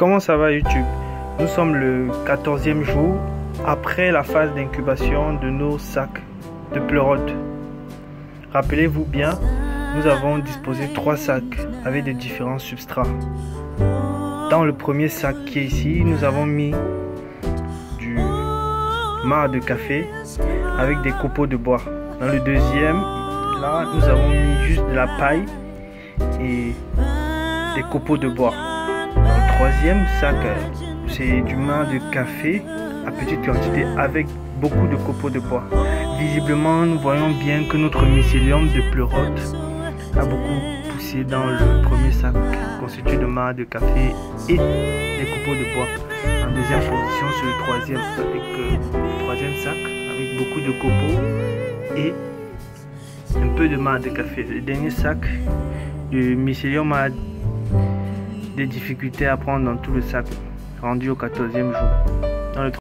Comment ça va YouTube? Nous sommes le 14e jour après la phase d'incubation de nos sacs de pleurote. Rappelez-vous bien, nous avons disposé 3 sacs avec des différents substrats. Dans le premier sac qui est ici, nous avons mis du marc de café avec des copeaux de bois. Dans le deuxième, là, nous avons mis juste de la paille et des copeaux de bois. Dans le troisième sac, c'est du marc de café à petite quantité avec beaucoup de copeaux de bois. Visiblement, nous voyons bien que notre mycélium de pleurote a beaucoup poussé dans le premier sac constitué de marc de café et des copeaux de bois. En deuxième position sur le troisième sac avec beaucoup de copeaux et un peu de marc de café. Le dernier sac, le mycélium a des difficultés à prendre dans tout le sac, rendu au 14e jour. Dans le